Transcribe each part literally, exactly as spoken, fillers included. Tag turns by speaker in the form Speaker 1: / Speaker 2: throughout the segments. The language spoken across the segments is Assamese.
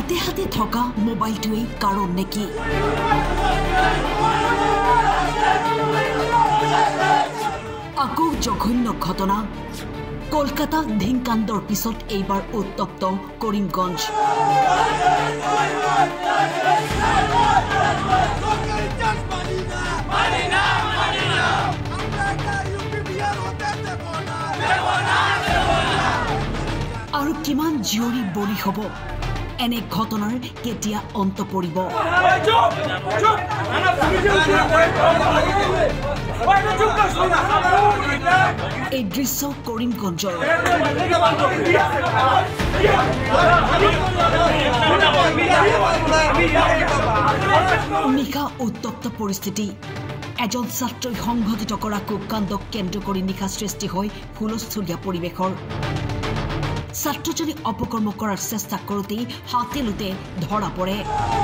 Speaker 1: হাতে হাতে থকা মোবাইলটোৱেই কাৰণ নেকি আকৌ জঘন্য ঘটনা কলকাতা ধিংকাণ্ডৰ পিছত এইবাৰ উত্তপ্ত কৰিমগঞ্জ আৰু কিমান জিয়ৰি বলি হ'ব এনে ঘটনাৰ কেতিয়া অন্ত পৰিব এই দৃশ্য কৰিমগঞ্জৰ নিশা উত্তপ্ত পৰিস্থিতি এজন ছাত্ৰই সংঘটিত কৰা কুকাণ্ডক কেন্দ্ৰ কৰি নিশা সৃষ্টি হয় হুলস্থুলীয়া পৰিৱেশৰ ছাত্ৰজনে অপকৰ্ম কৰাৰ চেষ্টা কৰোঁতেই হাতে লুটে ধৰা পৰে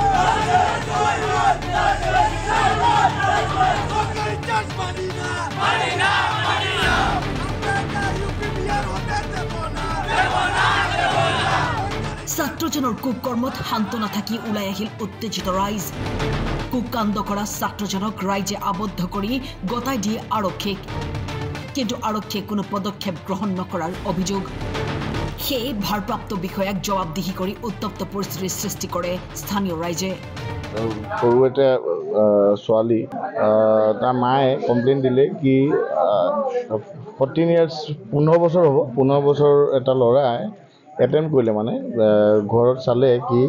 Speaker 1: ছাত্ৰজনৰ কুকৰ্মত শান্ত নাথাকি ওলাই আহিল উত্তেজিত ৰাইজ কুকাণ্ড কৰা ছাত্ৰজনক ৰাইজে আবদ্ধ কৰি গতাই দিয়ে আৰক্ষীক কিন্তু আৰক্ষীয়ে কোনো পদক্ষেপ গ্ৰহণ নকৰাৰ অভিযোগ সেই ভাৰপ্ৰাপ্ত বিষয়াক জবাবদিহি কৰি উত্তপ্ত পৰিস্থিতিৰ সৃষ্টি কৰে স্থানীয় ৰাইজে
Speaker 2: সৰু এটা ছোৱালী তাৰ মায়ে কমপ্লেইন দিলে কি ফৰ্টিন ইয়াৰ্ছ পোন্ধৰ বছৰ হ'ব পোন্ধৰ বছৰ এটা ল'ৰাই এটেম্প কৰিলে মানে ঘৰত চালে কি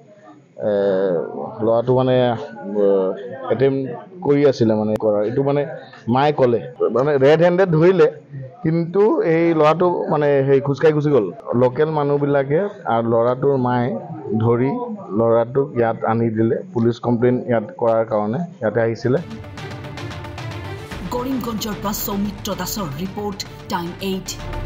Speaker 2: ল'ৰাটো মানে এটেম্প কৰি আছিলে মানে কৰা এইটো মানে মায়ে ক'লে মানে ৰেড হেণ্ডেড ধৰিলে কিন্তু এই ল'ৰাটো মানে সেই খোজকাঢ়ি গুচি গ'ল লোকেল মানুহবিলাকে আৰু ল'ৰাটোৰ মায়ে ধৰি ল'ৰাটোক ইয়াত আনি দিলে পুলিচ কমপ্লেইন ইয়াত কৰাৰ কাৰণে ইয়াতে আহিছিলে
Speaker 1: কৰিমগঞ্জৰ পৰা সৌমিত্ৰ দাসৰ ৰিপৰ্ট টাইম এইট